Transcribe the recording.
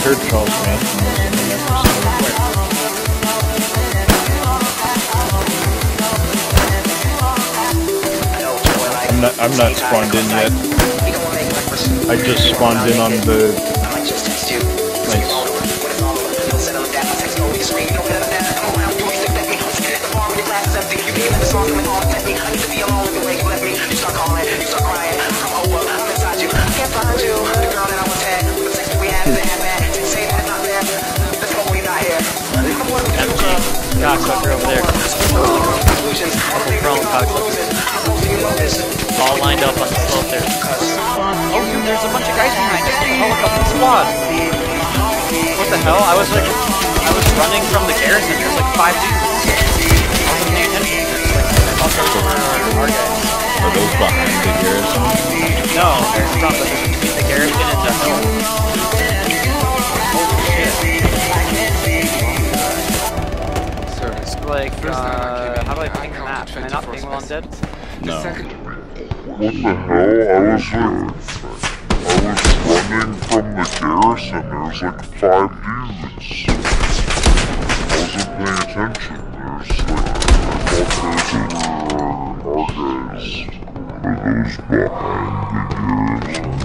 heard Charles Manson was in an episode. I'm not spawned in yet. I just spawned in on the... Nice. Cocksucker over there. Couple prone cocksuckers. All lined up on the slope there. Oh dude, there's a bunch of guys behind us. Oh, a fucking squad. What the hell? I was running from the garrison. There's like 5 dudes. I wasn't paying attention. I thought those were our guys. Are those behind the garrison? No, they're from between the garrison and the hill. Like, how do I ping the map? Can I not ping while I'm dead? No. What the hell? I was running from the garrison. There was like 5 dudes. I wasn't paying attention. There's like, I thought those were our guys. Are those behind the garrison?